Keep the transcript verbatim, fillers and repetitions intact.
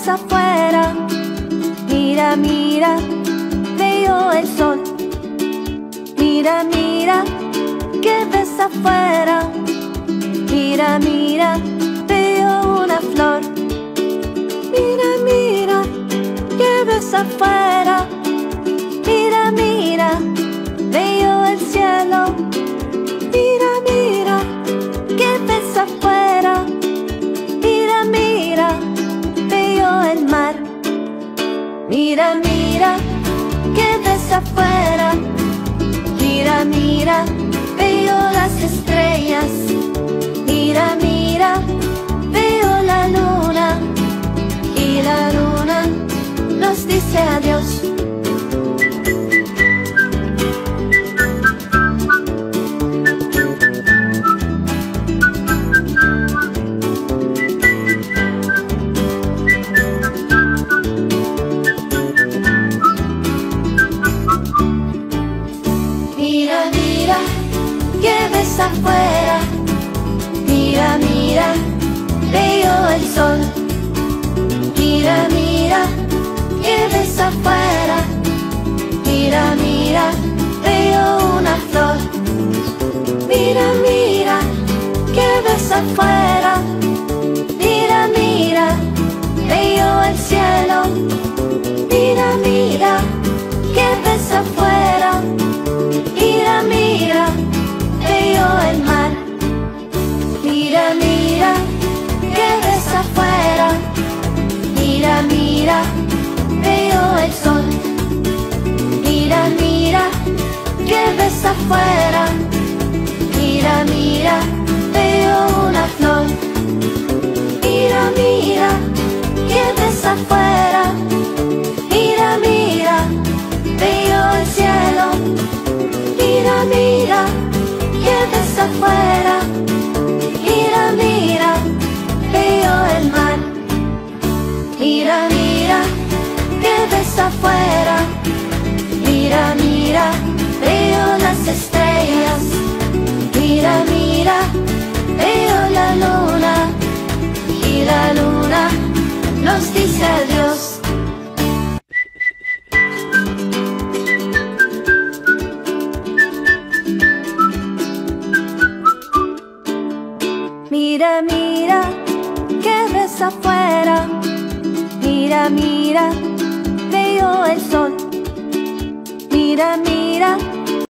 afuera? Mira, mira, veo el sol. Mira, mira, ¿qué ves afuera? Mira, mira, veo una flor. Mira, mira, ¿qué ves afuera? Mira, mira, veo el cielo. Mira, mira, ¿qué ves afuera? Mira, mira, veo el mar. Mira, mira, ¿qué ves afuera? Mira, mira, veo las estrellas. Mira, mira, veo la luna. Y la luna nos dice adiós. Mira, mira, ¿qué ves afuera? Mira, mira, veo el sol. Mira, mira, ¿qué ves afuera? Mira, mira, veo una flor. Mira, mira, ¿qué ves afuera? Mira, mira, veo el cielo. Mira, mira, ¿qué ves afuera? Mira, mira, veo el mar. Mira, mira, ¿qué ves afuera? Mira, mira, veo el sol. Mira, mira, ¿qué ves afuera? Mira, mira, veo una flor. Mira, mira, ¿qué ves afuera? Mira, mira, veo el cielo. Mira, mira, ¿qué ves afuera? Mira, mira, veo el mar. Mira, mira, ¿qué ves afuera? Mira, mira, veo las estrellas. Mira, mira, veo la luna. Y la luna nos dice adiós. Mira, mira, ¿qué ves afuera? Mira, mira, veo el sol. Mira, mira,